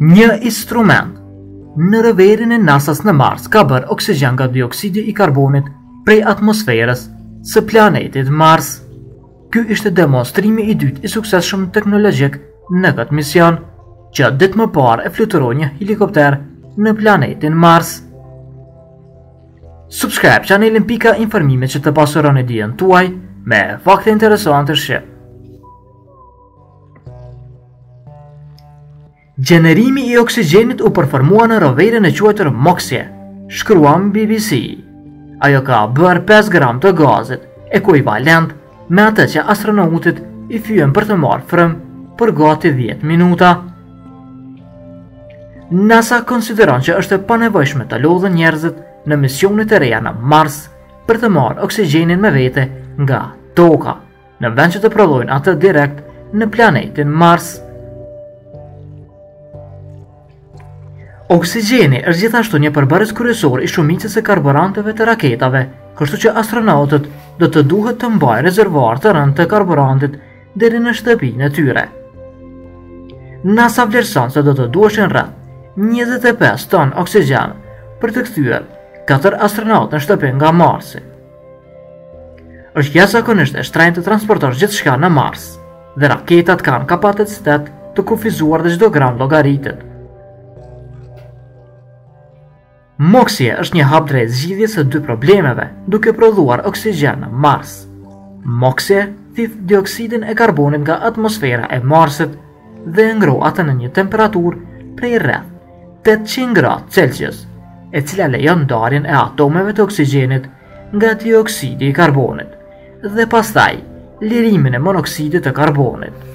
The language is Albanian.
Një instrument në rëverin e NASA-s në Mars ka bërë oksigjen nga dioksidi i karbonit prej atmosferës së planetit Mars. Ky ishte demonstrimi i dytë i suksesshëm teknologjik në këtë mision, që ditë më parë e fluturoi një helikopter në planetin Mars. Subscribe channelin pika informime që të pasuroni dijen tuaj me fakte interesante shqip. Gjenerimi i oksigjenit u përformua në roverin e quajtur Moxie, shkruan BBC. Ajo ka bërë 5 gram të gazit, ekuivalent me atë që astronautit i fyen për të marrë frymë për gati 10 minuta. NASA konsideron që është e panevojshme të lodhën njerëzit në misionet e reja në Mars për të marrë oksigjenin me vete nga toka, në vend që të prodhojnë atë direkt në planetin Mars. Oksigjeni është gjithashtu një përbërës kryesor i shumicës e karburanteve të raketave, kështu që astronautët do të duhet të mbajnë rezervuar të rënd të karburantit deri në shtëpinë e tyre. NASA vlerëson se do të duheshin rreth 25 ton oksigjen për të kthyer 4 astronautë në shtëpinë nga Marsi. Është jashtëzakonisht e shtrenjtë të transportosh gjithçka në Mars, dhe raketat kanë kapacitet të kufizuar dhe çdo gram llogaritet. Moxie është një hap drejt zgjidhjes së dy problemeve, duke prodhuar oksigjen në Mars. Moxie thith dioksidin e karbonit nga atmosfera e Marsit dhe ngro atë në një temperaturë prej rreth 800 gradë Celsius, e cila lejon ndarjen e atomeve të oksigjenit nga dioksidi i karbonit dhe pastaj lirimin e monoksidit të karbonit.